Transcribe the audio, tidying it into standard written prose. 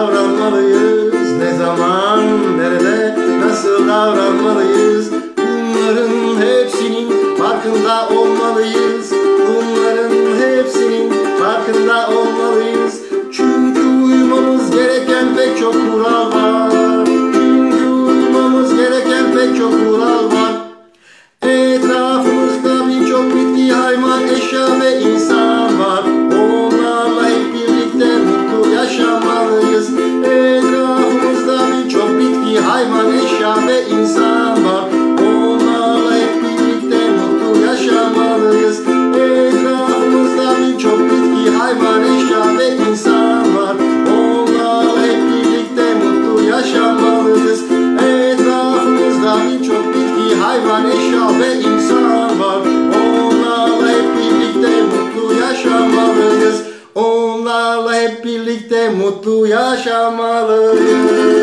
davranmalıyız? Ne zaman, nerede, nasıl davranmalıyız? Bunların hepsinin farkında olmalıyız. Bunların hepsinin farkında olmalıyız. Çünkü uymamız gereken pek çok kural var. Çünkü uymamız gereken pek çok kural var. Etrafımızda birçok bitki, hayvan, eşya ve insan var. Onlarla hep birlikte mutlu yaşamalıyız. Etrafımızda birçok bitki, hayvan, eşya ve insan var. Onlarla hep birlikte mutlu yaşamalıyız. Etrafımızda birçok bitki, hayvan, eşya ve insan var. Onlarla hep birlikte mutlu yaşamalıyız. Etrafımızda birçok bitki, hayvan, eşya ve insan var. Onlarla hep birlikte mutlu yaşamalıyız. Onlarla hep birlikte mutlu yaşamalıyız.